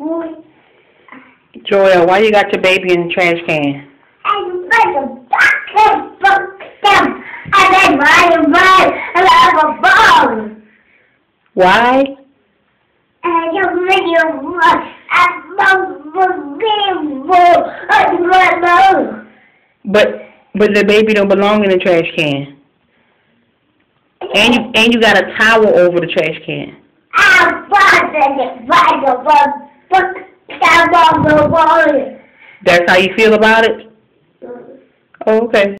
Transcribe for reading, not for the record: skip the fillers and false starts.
Joel, why you got your baby in the trash can? Why? But the baby don't belong in the trash can. And you got a towel over the trash can. That's how you feel about it? Oh, okay.